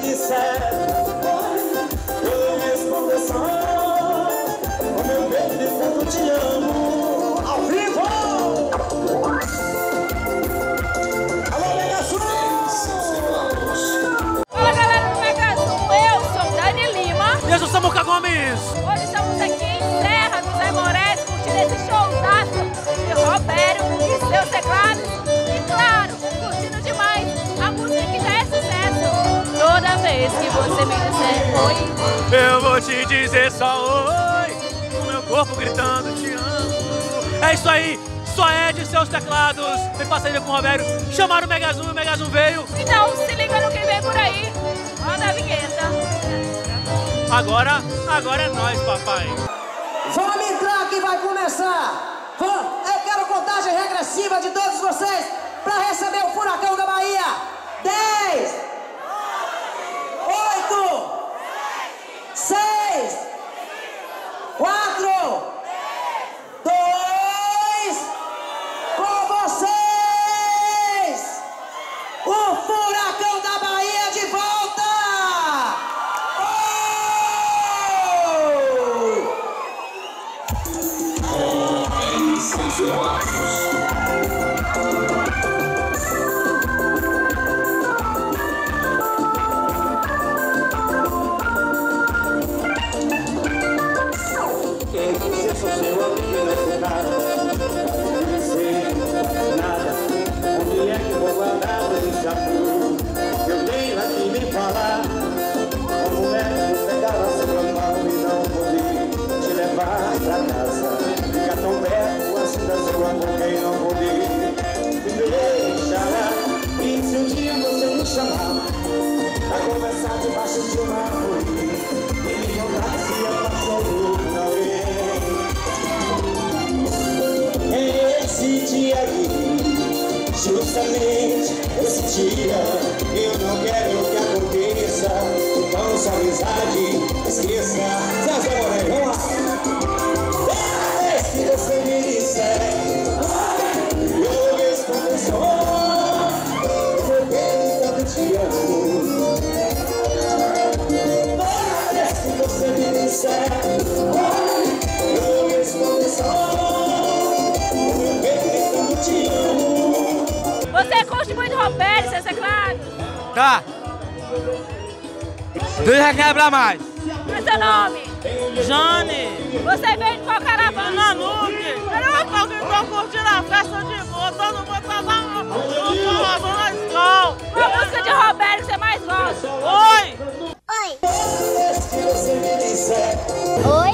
disser, eu respondo só, o meu bem de tanto te amo, ao vivo! Alô, Mega Sul! Fala, galera do Mega Sul, eu sou Dani Lima. E eu sou Samuca Gomes. Hoje estamos aqui em Serra dos Aimorés, curtindo esse showzaço de Robério e seus teclados. E claro, curtindo demais a música que já é sucesso. Toda vez que você me disser oi, Eu vou te dizer só oi, com meu corpo gritando te amo. É isso aí, só é de seus teclados. Em parceria com o Robério, chamaram o Mega Zoom e o Mega Zoom veio. então se liga no que vem por aí. Roda a vinheta. Agora é nós, papai. Vamos entrar que vai começar! Eu quero contagem regressiva de todos vocês para receber o Furacão da Bahia! 10, 8, 6, 4, 2, com vocês! O Furacão da Bahia de volta! Quem você sou seu amigo nesse cara? Não sei nada. Onde é que eu vou guardar o escapuro? Eu tenho aqui me falar. Como é que eu pegava sua mão e não poder te levar pra casa? Fica tão perto assim da sua boca e não poder me deixar. E se um dia você me chamar pra conversar debaixo de uma árvore, ele voltar se apaixonou. Esse dia aí, justamente esse dia, eu não quero que aconteça. Então sua amizade esqueça. Zé Moreira, vamos lá. Se você me disser, eu respondo só, porque tanto te amo. Se você me disser, eu respondo só. Você curte muito Robério e seus teclados? Tá. Deixa quebrar mais. Qual é seu nome? Jane. Você veio de qual caravana? Nanuque. Eu tô curtindo a festa de boa, todo mundo tá na escola. Qual música de Robério que você mais gosta? Oi. Oi?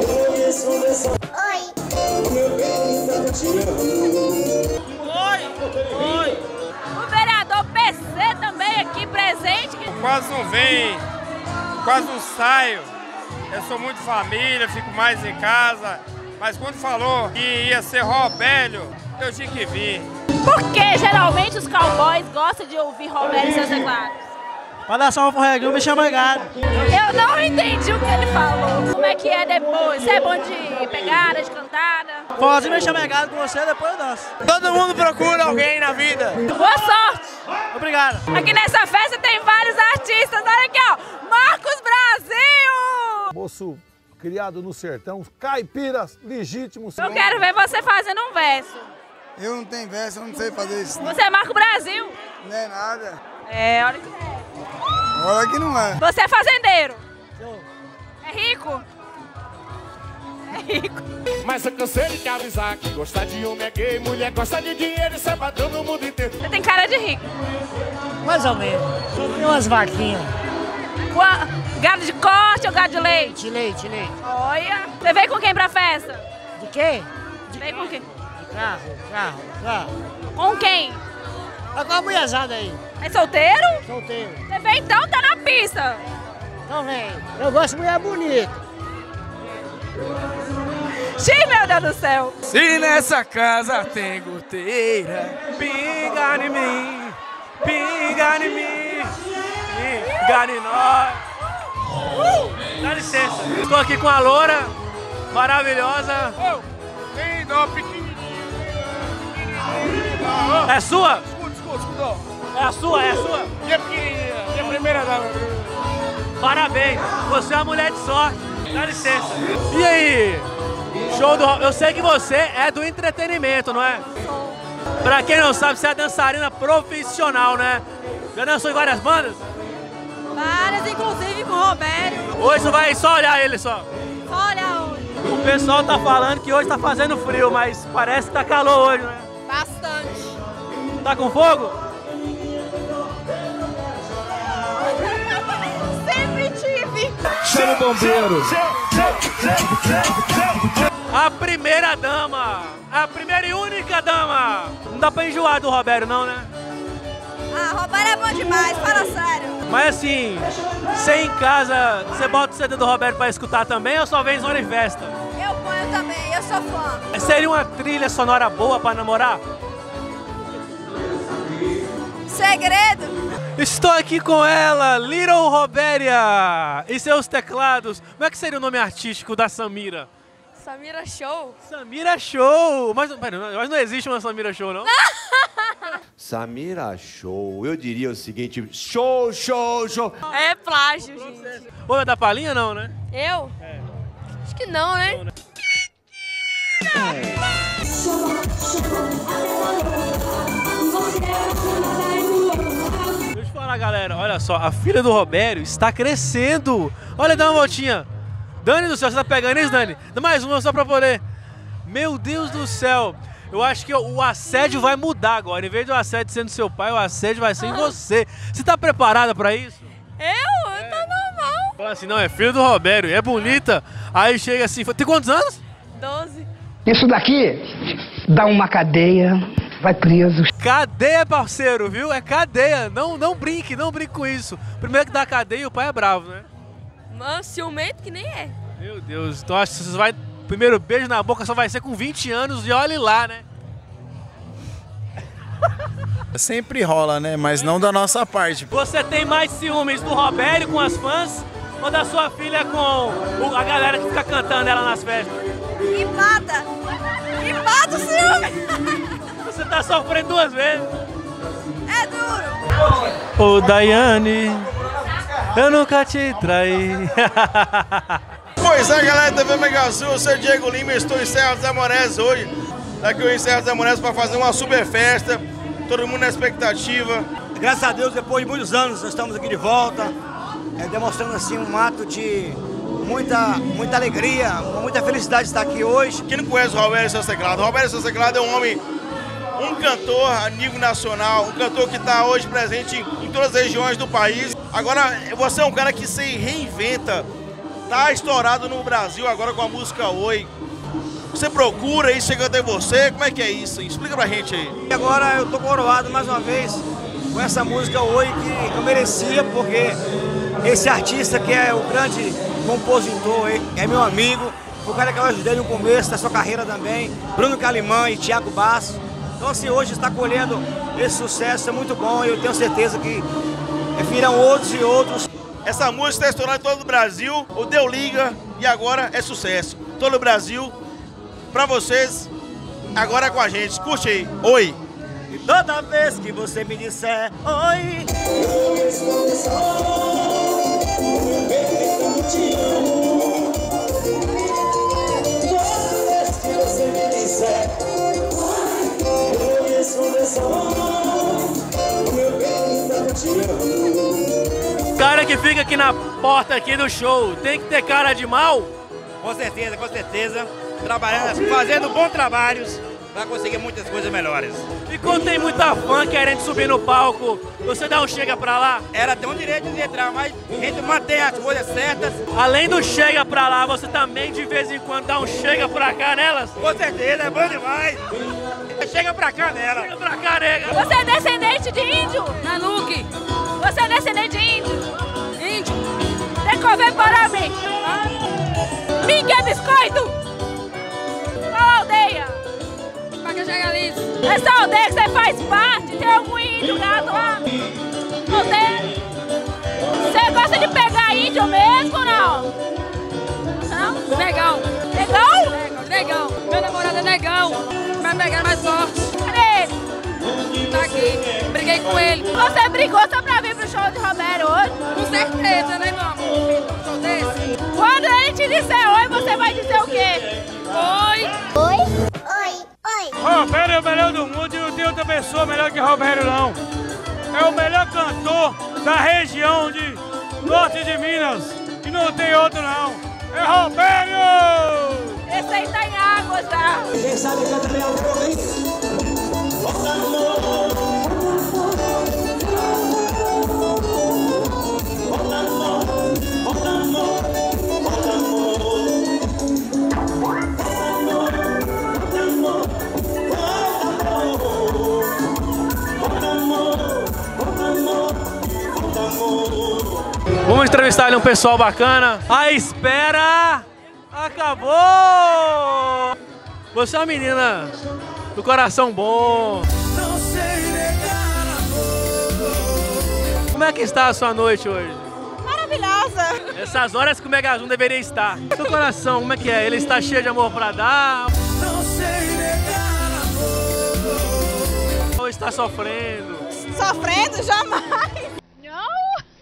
Oi. O vereador PC também aqui presente. Quase não vem, quase não saio. Eu sou muito família, fico mais em casa. Mas quando falou que ia ser Robério, eu tinha que vir. Por que geralmente os cowboys gostam de ouvir Robério e seus teclados? Pra dar salva pro Reguinho, me chama ligado. Eu não entendi o que ele falou. Como é que é depois? Você é bom de pegada, de cantada? Pode me chamar ligado com você, depois eu danço. Todo mundo procura alguém na vida. Boa sorte! Obrigado. Aqui nessa festa tem vários artistas. Olha aqui, ó. Marcos Brasil! Moço criado no sertão, caipiras legítimos. Eu quero ver você fazendo um verso. Eu não tenho verso, eu não sei fazer isso. Você é Marco Brasil? Não é nada. É, olha que é. Olha que não é. Você é fazendeiro? É rico? É rico. Mas eu cansei de te avisar que gostar de homem é gay, mulher gosta de dinheiro, isso é padrão no mundo inteiro. Você tem cara de rico. Mais ou menos. Só tem umas vaquinhas. Gado de corte ou gado de leite? Leite. Olha. Você veio com quem pra festa? De quê? Veio com quem? Carro. Com quem? Olha com a mulherzada aí. É solteiro? Solteiro. Você veio então, tá na pista. Então vem. Eu gosto de mulher bonita. Xiii, meu Deus do céu. Se nessa casa tem goteira, pinga em mim, pinga em mim, pinga em nós. Dá licença. Estou aqui com a loura maravilhosa. Tem dó pequenininho. É sua? Escuta. É a sua? Minha pequenininha, minha primeira dama. Parabéns, você é uma mulher de sorte. Dá licença. E aí? Show do... Eu sei que você é do entretenimento, não é? Sou. Pra quem não sabe, você é dançarina profissional, né? Já dançou em várias bandas? Várias, inclusive com o Roberto. Hoje você vai só olhar ele só. Olha hoje. O pessoal tá falando que hoje tá fazendo frio, mas parece que tá calor hoje, né? Bastante. Tá com fogo? Sempre tive. Chama o bombeiro. A primeira dama, a primeira e única dama. Não dá pra enjoar do Roberto, não, né? Ah, Roberto é bom demais, fala sério. Mas assim, você em casa, você bota o CD do Roberto pra escutar também ou só vem zona e festa? Eu ponho também, eu sou fã. Seria uma trilha sonora boa pra namorar? Segredo. Estou aqui com ela, Little Robéria, e seus teclados. Como é que seria o nome artístico da Samira? Samira Show. Samira Show! Mas não existe uma Samira Show, não? Samira Show, eu diria o seguinte, show, show, show. É plágio, gente. Ô, é da palhinha não, né? Eu? É. Acho que não, né? Não, né? Deixa eu falar, galera, olha só, a filha do Roberto está crescendo. Olha, dá uma voltinha. Dani do céu, você tá pegando isso, Dani? Dá mais uma só pra poder. Meu Deus do céu. Eu acho que o assédio vai mudar agora. Em vez do assédio sendo seu pai, o assédio vai ser em você. Você tá preparada pra isso? Eu? Eu tô normal. Fala assim, não, é filho do Roberto, é bonita. Aí chega assim, tem quantos anos? 12. Isso daqui dá uma cadeia, vai preso. Cadeia, parceiro, viu? É cadeia. Não brinque com isso. Primeiro que dá cadeia, o pai é bravo, né? Mano, ciumento que nem é. Meu Deus, então acho que você vai... Primeiro beijo na boca só vai ser com 20 anos e olhe lá, né? Sempre rola, né? Mas não da nossa parte. Você tem mais ciúmes do Roberto com as fãs ou da sua filha com a galera que fica cantando ela nas festas? Empata! Empata o ciúme! Você tá sofrendo duas vezes. É duro! Ô Daiane, eu nunca te traí. Pois é, galera da TV Mega Azul, eu sou o Diego Lima, estou em Serra dos Amorés hoje. Daqui eu em Serra dos Amorés para fazer uma super festa, todo mundo na expectativa. Graças a Deus, depois de muitos anos, nós estamos aqui de volta, demonstrando assim um ato de muita alegria, muita felicidade de estar aqui hoje. Quem não conhece o Roberto e seus teclados? O Roberto e seus teclados é um homem, um cantor a nível nacional, um cantor que está hoje presente em todas as regiões do país. Agora, você é um cara que se reinventa. Tá estourado no Brasil agora com a música Oi. Você procura e chega até você, como é que é isso? Explica pra gente aí. E agora eu tô coroado mais uma vez com essa música Oi que eu merecia, porque esse artista que é o grande compositor, é meu amigo, foi o cara que eu ajudei no começo da sua carreira também, Bruno Calimã e Thiago Basso. Então assim, hoje está colhendo esse sucesso, é muito bom e eu tenho certeza que virão outros e outros. Essa música está estourando em todo o Brasil, o Deu Liga e agora é sucesso. Todo o Brasil, pra vocês, agora é com a gente. Curte aí, Oi! E toda vez que você me disser Oi, eu respondo só, eu te amo. Toda vez que você me disser Oi, eu respondo só, meu bem, eu te amo. Cara que fica aqui na porta aqui do show, tem que ter cara de mal? Com certeza, com certeza. Trabalhando, fazendo bons trabalhos para conseguir muitas coisas melhores. E quando tem muita fã querendo subir no palco, você dá um chega pra lá? Ela tem o direito de entrar, mas a gente mantém as coisas certas. Além do chega pra lá, você também de vez em quando dá um chega pra cá nelas? Com certeza, é bom demais. Chega pra cá nela. Chega pra cá, nega. Você é descendente de índio? Nanuque. Você é descendente de índio? Índio. Tem que ver para mim. Mim que é biscoito. Qual aldeia? Pacajá-Galícia. Essa aldeia que você faz parte, tem algum índio gato lá? Aldeia. Você gosta de pegar índio mesmo ou não? Não? Negão. Negão? Negão. Meu namorado é negão. Vai pegar mais forte. Cadê ele? Tá aqui. Briguei com ele. Você brigou só pra vir pro show de Roberto hoje? Com certeza, né, meu amor? você vai dizer o quê? Oi! Oi? Oi! Oi! Roberto é o melhor do mundo e não tem outra pessoa melhor que Roberto, não. É o melhor cantor da região de norte de Minas e não tem outro, não. É Roberto! Esse aí tá em água já. Quem sabe canta bem ao fogo, hein? Bota amor, bota amor, bota amor, bota amor, Vamos entrevistar ali um pessoal bacana. A espera acabou! Você é uma menina do coração bom. não sei negar amor. Como é que está a sua noite hoje? Maravilhosa! Essas horas que o Mega Zoom deveria estar. Seu coração, como é que é? Ele está cheio de amor pra dar? Não sei negar amor. Ou está sofrendo? Sofrendo? Jamais! Não!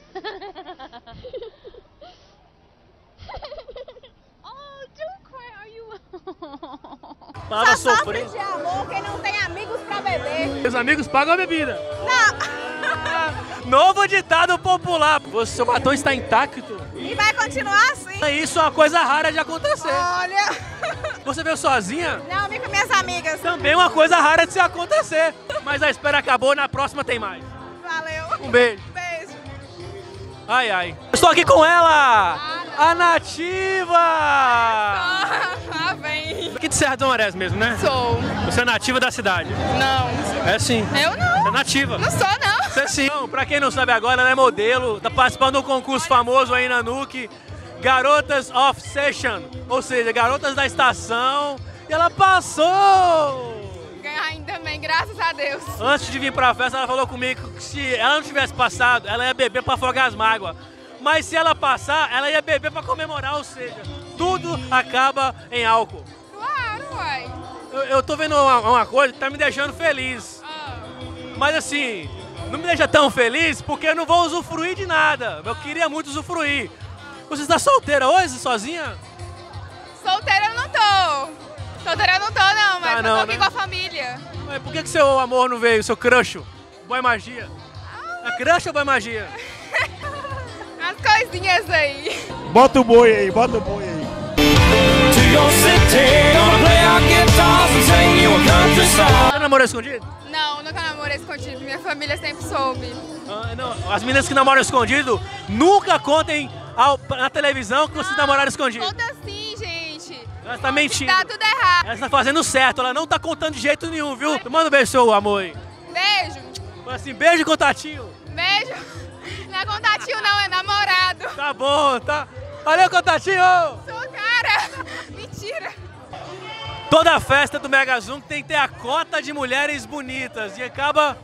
Oh, don't cry, are you? Tava Só sofrendo. sofre de amor quem não tem amigos pra beber. Meus amigos pagam a bebida. Não! Novo ditado popular. Seu batom está intacto. E vai continuar assim. Isso é uma coisa rara de acontecer. Olha! Você veio sozinha? Não, vim com minhas amigas. Também uma coisa rara de se acontecer. Mas a espera acabou, na próxima tem mais. Valeu. Um beijo. Beijo. Ai, ai. Estou aqui com ela, a Nativa. Ah, vem. Aqui de Serra dos Amarés mesmo, né? Sou. Você é nativa da cidade? Não. É sim. Eu não. Você é nativa. Não sou, não. Você sim. Não, pra quem não sabe agora, ela é modelo, tá participando de um concurso famoso aí na NUC, Garotas of Session, ou seja, Garotas da Estação, e ela passou! Ainda bem, graças a Deus. Antes de vir pra festa, ela falou comigo que se ela não tivesse passado, ela ia beber pra afogar as mágoas. Mas se ela passar, ela ia beber pra comemorar, ou seja, tudo acaba em álcool. Claro, uai. Eu tô vendo uma coisa que tá me deixando feliz. Mas assim, não me deixa tão feliz porque eu não vou usufruir de nada. Eu queria muito usufruir. Você está solteira hoje, sozinha? Solteira eu não tô. Solteira eu não tô, não, mas eu tô aqui, né, com a família. Mas por que seu amor não veio, seu crush? Boy Magia? É crush ou Boy Magia? As coisinhas aí. Bota o boi aí, bota o boi aí. Você namorou escondido? Não, nunca namorei escondido. Minha família sempre soube. Não. As meninas que namoram escondido, nunca contem na televisão que vocês namoraram escondido. Conta sim, gente. Ela está mentindo. Tá tudo errado. Ela está fazendo certo, ela não tá contando de jeito nenhum, viu? Manda um beijo, seu amor aí. Beijo. Fala assim, beijo, contatinho. Beijo. Não é contatinho não, é namorado. Tá bom, tá. Valeu, contatinho. Sou cara. Mentira. Toda festa do Mega Zoom tem que ter a cota de mulheres bonitas e acaba...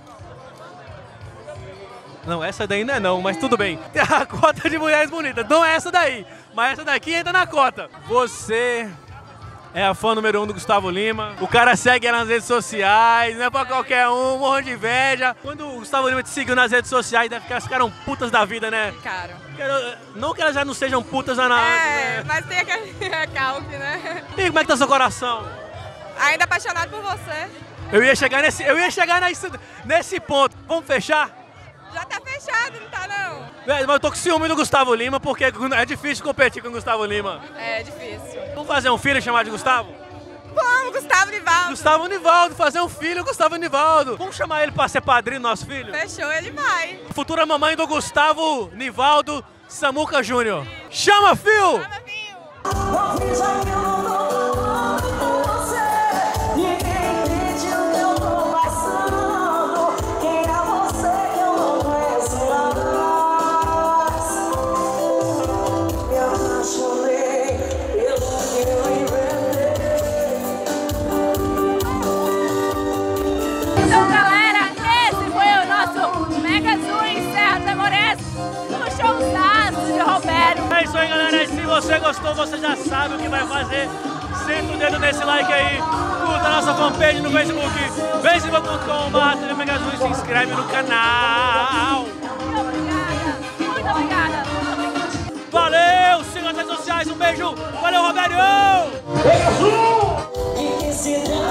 Não, essa daí não é não, mas tudo bem. Tem a cota de mulheres bonitas, não é essa daí, mas essa daqui entra na cota. Você é a fã número 1 do Gustavo Lima, o cara segue ela nas redes sociais, não é pra qualquer um, morro de inveja. Quando o Gustavo Lima te seguiu nas redes sociais, deve que elas ficaram putas da vida, né? Ficaram. Não que elas já não sejam putas na né? Mas tem aquele recalque, né? E como é que tá seu coração? Ainda apaixonado por você. Eu ia chegar nesse ponto. Vamos fechar? Já tá fechado, não tá não? Mas eu tô com ciúme do Gustavo Lima, porque é difícil competir com o Gustavo Lima. É difícil. Vamos fazer um filho chamado de Gustavo? Vamos, Gustavo Nivaldo. Gustavo Nivaldo, fazer um filho, Gustavo Nivaldo. Vamos chamar ele pra ser padrinho do nosso filho? Fechou, ele vai. Futura mamãe do Gustavo Nivaldo Samuca Júnior. Chama, Fio! Chama, Fio! Então, galera, esse foi o nosso Mega Zoom em Serra dos Amarés, no showzaço de Roberto. É isso aí, galera. E se você gostou, você já sabe o que vai fazer. Senta o dedo nesse like aí, curta a nossa fanpage no Facebook, facebook.com/Mega Zoom e se inscreve no canal. Muito obrigada, muito obrigada. Valeu, siga nas redes sociais. mais um beijo. Valeu, Robério! E que se